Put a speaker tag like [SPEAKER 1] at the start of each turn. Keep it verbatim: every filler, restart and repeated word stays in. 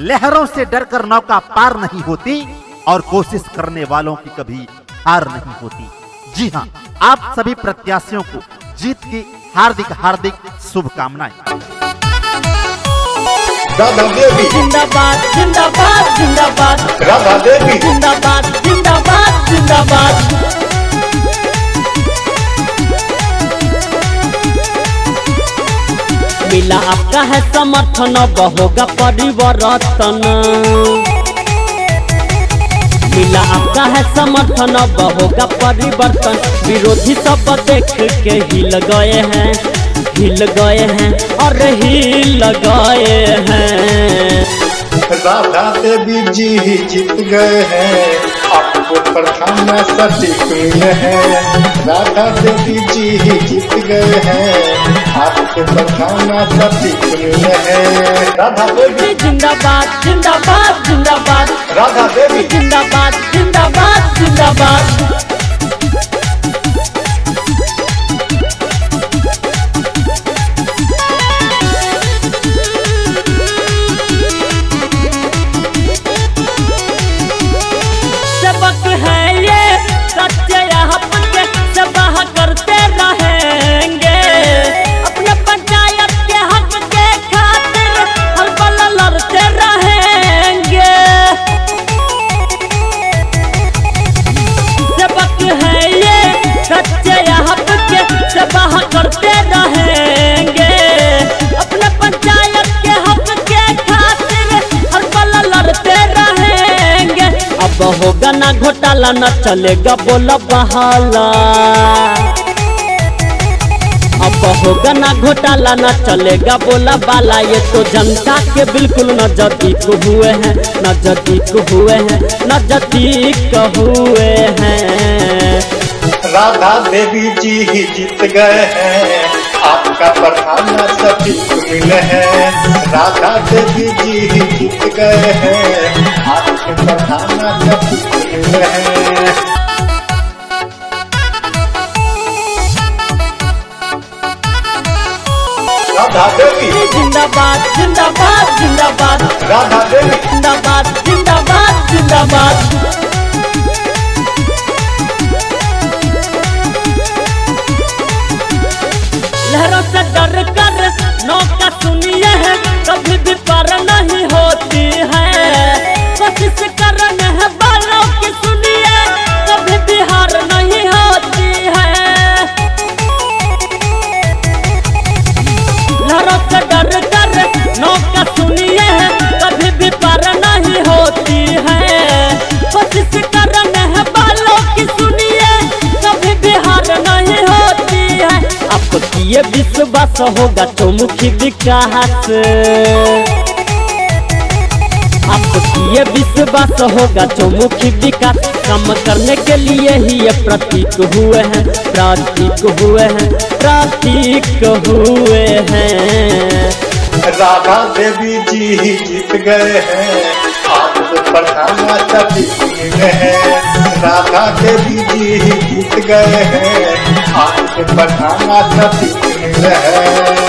[SPEAKER 1] लहरों से डरकर नौका पार नहीं होती और कोशिश करने वालों की कभी हार नहीं होती। जी हाँ, आप सभी प्रत्याशियों को जीत की हार्दिक हार्दिक शुभकामनाएं।
[SPEAKER 2] राधा देवी
[SPEAKER 3] जिंदाबाद जिंदाबाद जिंदाबाद,
[SPEAKER 2] राधा देवी
[SPEAKER 3] जिंदाबाद जिंदाबाद जिंदाबाद। मिला आपका है समर्थन, अब होगा परिवर्तन। मिला आपका है समर्थन, अब होगा परिवर्तन। विरोधी सब देख के हिल गए हैं, हिल गए हैं और हिल गए हैं।
[SPEAKER 2] राधा देवी जी जीत गए हैं, आपको प्रधान सचिव चुने हैं। राधा देवी जी जीत गए हैं, आपको प्रधान सचिव चुने हैं। राधा देवी
[SPEAKER 3] जिंदाबाद जिंदाबाद जिंदाबाद,
[SPEAKER 2] राधा देवी
[SPEAKER 3] जिंदाबाद जिंदाबाद जिंदाबाद। सबक है ये सच्चे यहाँ के सबाह करते रहेंगे। अपने पंचायत के हक के खातिर हर पल लड़ते रहेंगे। सबक है ये सच्चे यहाँ के सबाह करते रहेंगे। अपने पंचायत के हक के खातिर हर पल लड़ते रहेंगे। अब होगा ना घोटाला, न चलेगा बोला बहाला। अब होगा ना घोटाला, न चलेगा बोला बाला। ये तो जनता के बिल्कुल नजदीक हुए हैं, नजदीक हुए हैं, नजदीक हुए हैं।
[SPEAKER 2] राधा देवी जी ही जीत गए हैं, आपका प्रधान सचिव मिले हैं। राधा देवी जी ही जीत गए हैं, आपके प्रधान सचिव मिले हैं। राधा देवी
[SPEAKER 3] जिंदाबाद जिंदाबाद जिंदाबाद,
[SPEAKER 2] राधा देवी
[SPEAKER 3] जिंदाबाद जिंदाबाद जिंदाबाद। लहरों से डर कर नौका सुनिए है, कभी भी पार नहीं होती है। कोशिश करने है बालों की सुनिए, कभी भी हार नहीं होती है। लहरों से डर कर नौका सुनिए है, कभी भी पार नहीं होती है। कोशिश करने है बालों की सुनिए, कभी भी हार नहीं होती है। आपको ये विश्वास होगा चौमुखी विकास, आपको ये विश्वास होगा चौमुखी विकास। काम करने के लिए ही ये प्रतीक हुए हैं, प्रतीक हुए हैं, प्रतीक हुए हैं।
[SPEAKER 2] राधा देवी जी ही जीत गए हैं, आपको प्रधान सचिव मिले हैं। राधा देवी जी ही जीत गए हैं, आपके प्रधान सचिव मिले हैं।